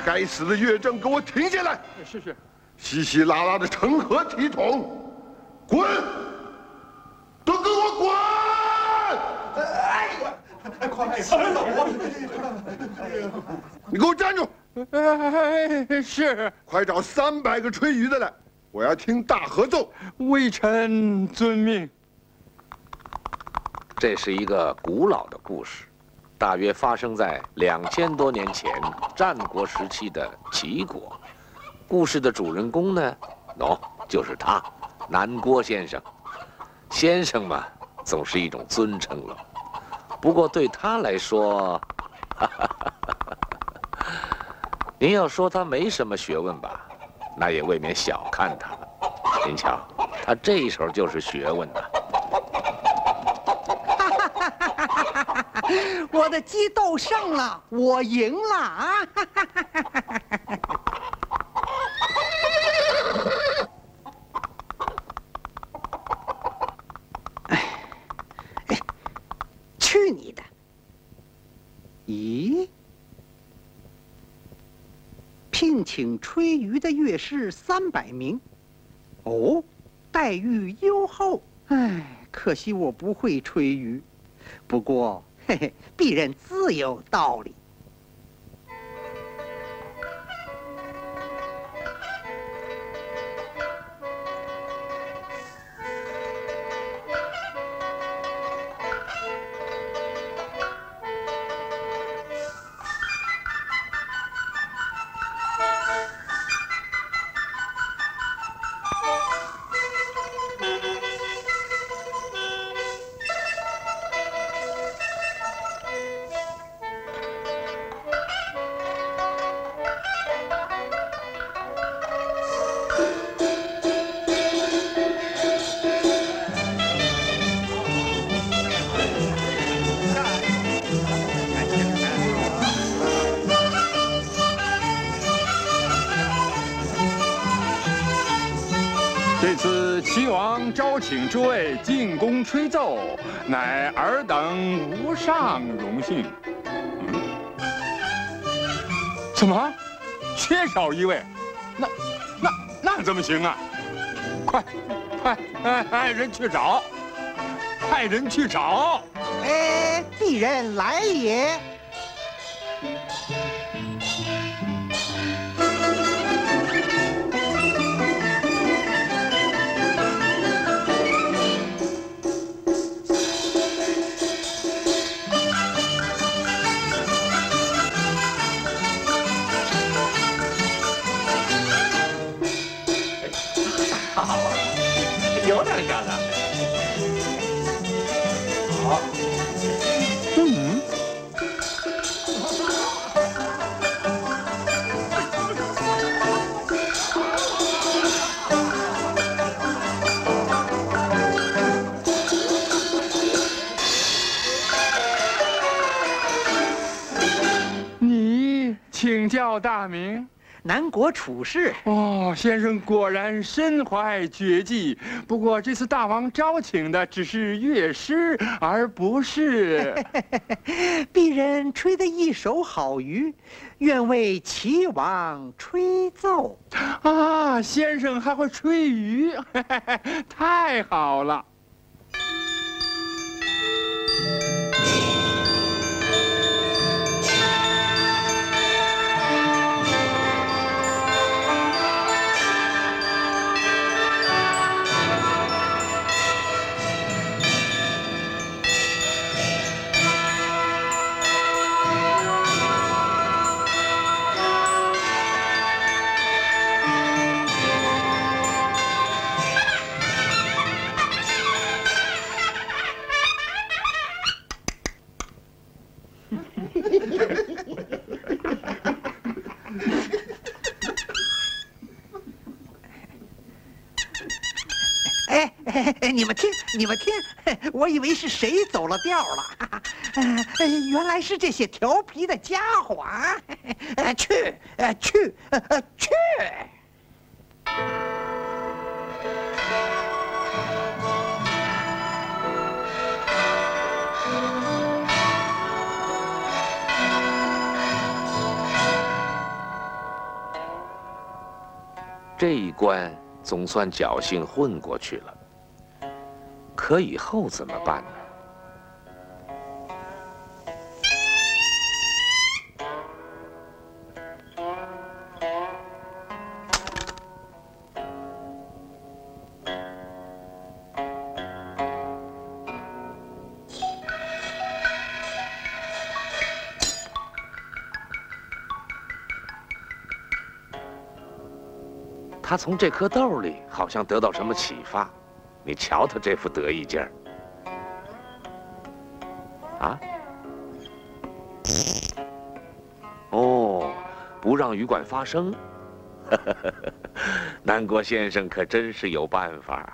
该死的乐正，给我停下来！ 是。 稀稀拉拉的成何体统？滚！都给我滚！ 哎，快走啊！ 你给我站住！ 是。 快找300个吹竽的来，我要听大合奏。 微臣遵命。 这是一个古老的故事，大约发生在2000多年前战国时期的齐国。故事的主人公呢，就是他，南郭先生。先生嘛，总是一种尊称了。不过对他来说，您要说他没什么学问吧，那也未免小看他了。您瞧，他这一手就是学问呐。 我的鸡斗胜了，我赢了啊！去你的！咦，聘请吹竽的乐师300名，哦，待遇优厚。唉，可惜我不会吹竽，不过。嘿嘿，鄙人自有道理。 这次齐王召请诸位进宫吹奏，乃尔等无上荣幸。怎么，缺少一位？那怎么行啊？快，派人去找，派人去找。 鄙人来也。 有两下子。 好。你请教大名。 南国处士。 哦，先生果然身怀绝技。不过这次大王招请的只是乐师，而不是…… 鄙人吹的一手好竽，愿为齐王吹奏。 啊，先生还会吹竽，太好了。 你们听，我以为是谁走了调了，原来是这些调皮的家伙啊！去！ 这一关总算侥幸混过去了。可以后怎么办呢？他从这颗豆里好像得到什么启发，你瞧他这副得意劲儿。啊？哦，不让雨管发声。南国先生可真是有办法。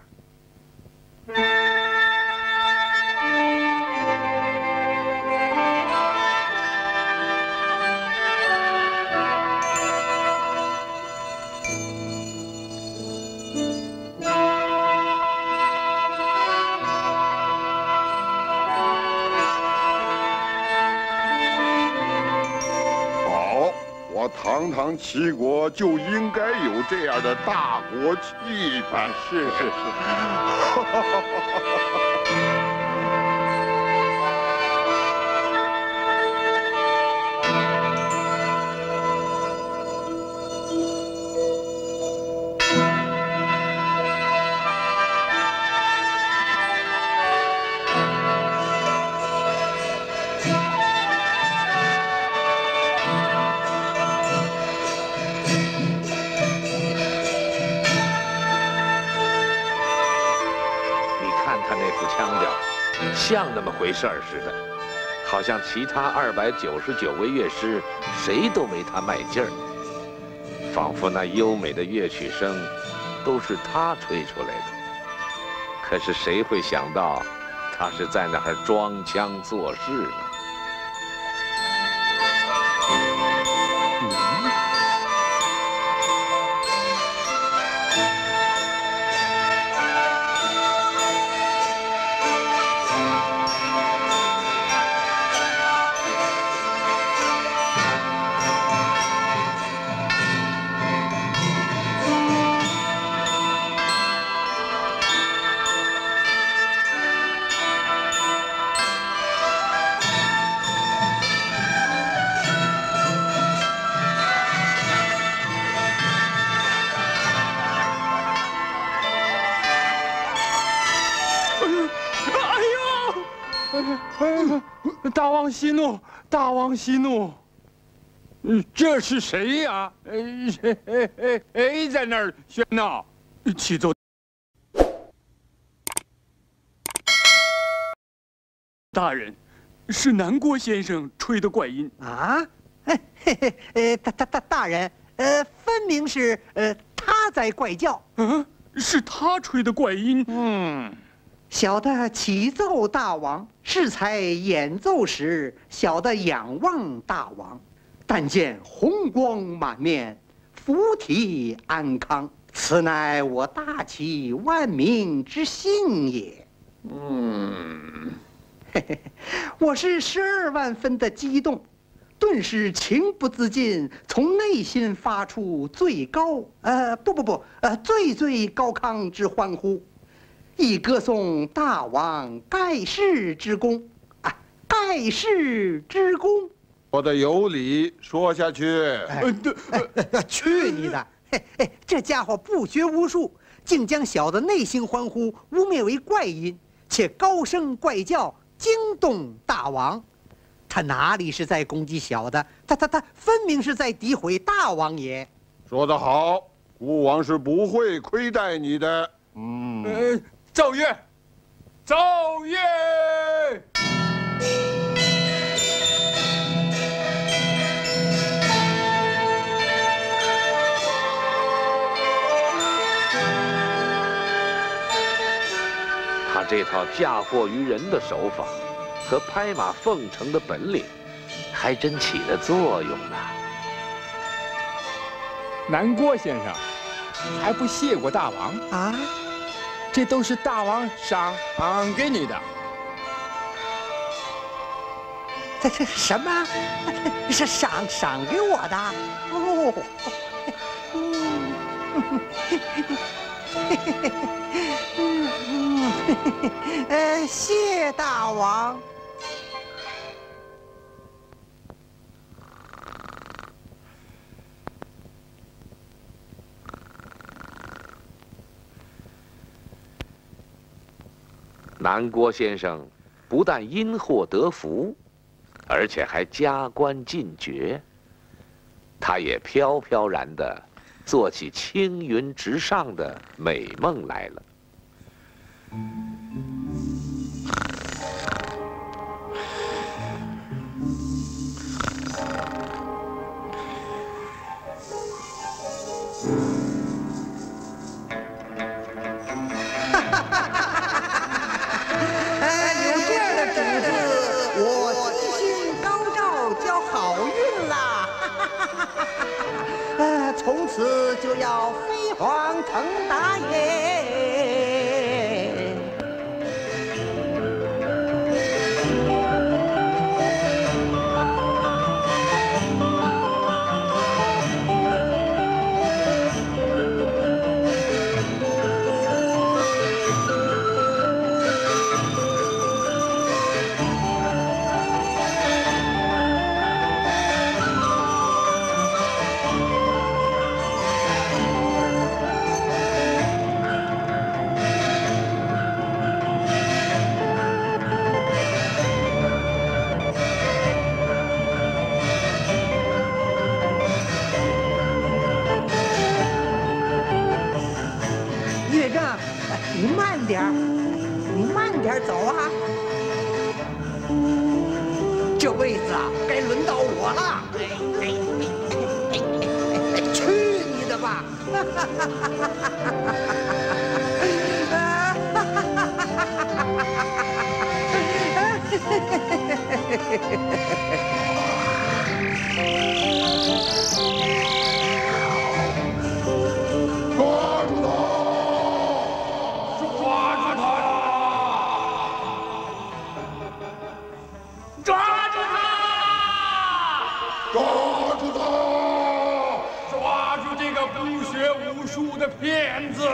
堂堂齐国就应该有这样的大国气派。 是。 像那么回事儿似的，好像其他299位乐师谁都没他卖劲儿，仿佛那优美的乐曲声都是他吹出来的。可是谁会想到，他是在那儿装腔作势呢？ 大王息怒，大王息怒！这是谁呀？谁在那儿喧闹？启奏大人，是南郭先生吹的怪音啊！大人，分明是他在怪叫。 嗯，是他吹的怪音。 小的启奏大王，适才演奏时，小的仰望大王，但见红光满面，福体安康，此乃我大齐万民之幸也。我是12万分的激动，顿时情不自禁，从内心发出最高最高亢之欢呼。以歌颂大王盖世之功，盖世之功。 说的有理，说下去。 去你的！这家伙不学无术，竟将小的内心欢呼污蔑为怪音，且高声怪叫，惊动大王。他哪里是在攻击小的？他分明是在诋毁大王也。 说得好，孤王是不会亏待你的。 奏乐，奏乐！ 他这套嫁祸于人的手法和拍马奉承的本领，还真起了作用呢。 南郭先生还不谢过大王啊？这都是大王赏给你的。 这什么？是赏给我的？ 谢大王。 南郭先生不但因祸得福，而且还加官进爵。他也飘飘然地做起青云直上的美梦来了。 从此就要飞黄腾达耶！你慢点儿，你慢点儿走啊！这位子啊，该轮到我了。去你的吧！ 骗子！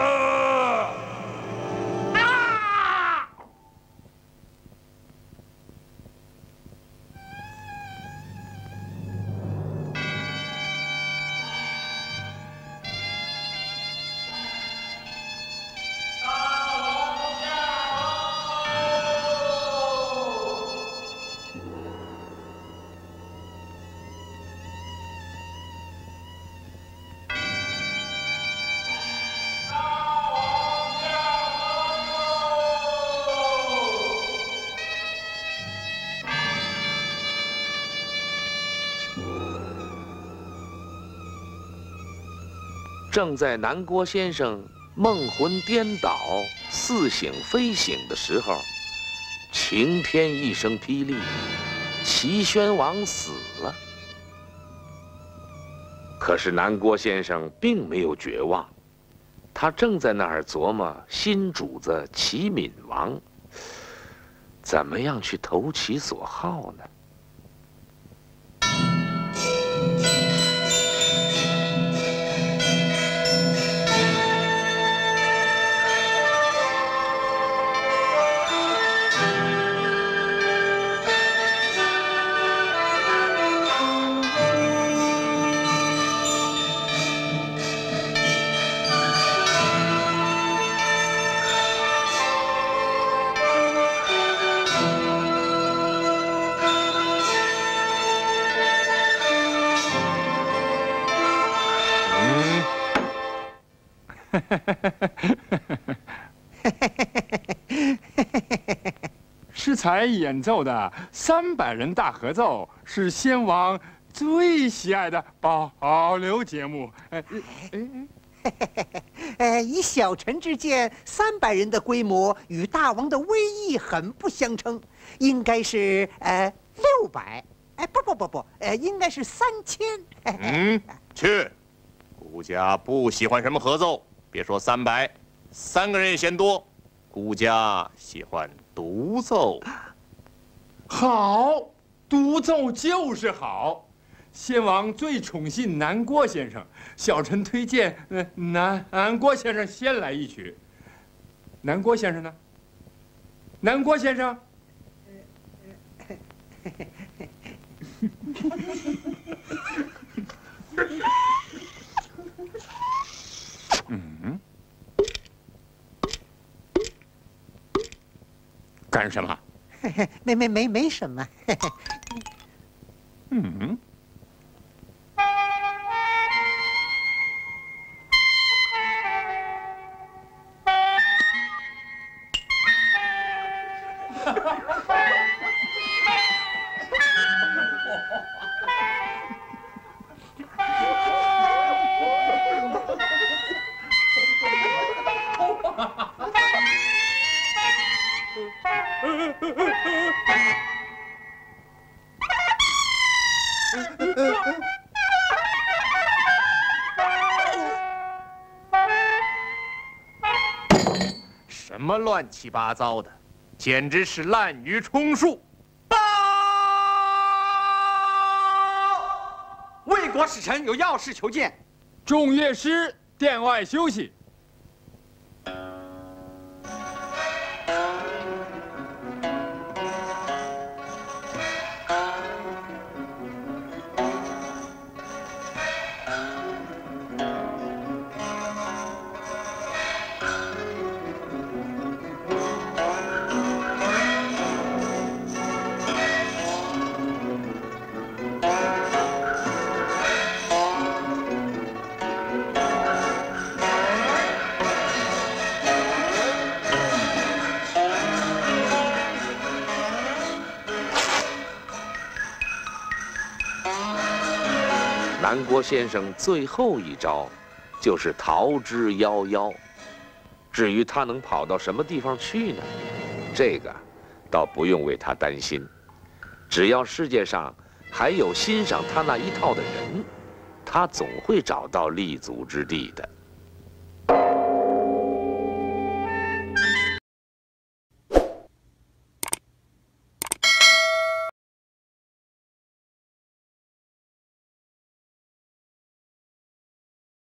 正在南郭先生梦魂颠倒、似醒非醒的时候，晴天一声霹雳，齐宣王死了。可是南郭先生并没有绝望，他正在那儿琢磨新主子齐闵王怎么样去投其所好呢？ 适才演奏的300人大合奏是先王最喜爱的保留节目。 以小臣之见，300人的规模与大王的威仪很不相称，应该是600。不，应该是3000。 去，顾家不喜欢什么合奏，别说300，3个人也嫌多。顾家喜欢独奏。 好，独奏就是好。 先王最宠信南郭先生，小臣推荐南郭先生先来一曲。南郭先生呢？南郭先生。干什么？ 没什么。 什么乱七八糟的，简直是滥竽充数！报， 魏国使臣有要事求见。 众乐师殿外休息。 南郭先生最后一招，就是逃之夭夭。至于他能跑到什么地方去呢？这个，倒不用为他担心。只要世界上还有欣赏他那一套的人，他总会找到立足之地的。